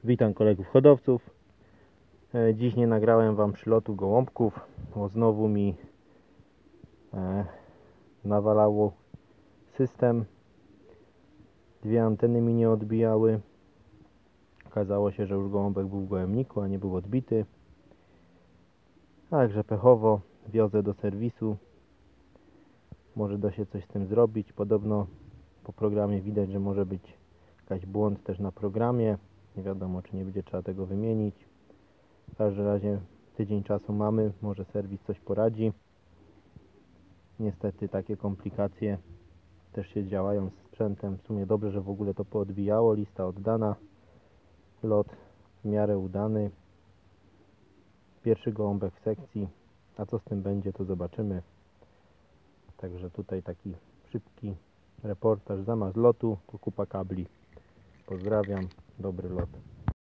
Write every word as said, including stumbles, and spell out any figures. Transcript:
Witam kolegów hodowców. E, Dziś nie nagrałem wam przylotu gołąbków, bo znowu mi e, nawalało system. Dwie anteny mi nie odbijały. Okazało się, że już gołąbek był w gołębniku, a nie był odbity. Także pechowo wiozę do serwisu. Może da się coś z tym zrobić. Podobno po programie widać, że może być jakiś błąd też na programie. Nie wiadomo, czy nie będzie trzeba tego wymienić. W każdym razie tydzień czasu mamy, może serwis coś poradzi. Niestety takie komplikacje też się działają z sprzętem. W sumie dobrze, że w ogóle to poodbijało. Lista oddana. Lot w miarę udany. Pierwszy gołąbek w sekcji. A co z tym będzie, to zobaczymy. Także tutaj taki szybki reportaż. Zamiast lotu to kupa kabli. Pozdrawiam. Dobry lot.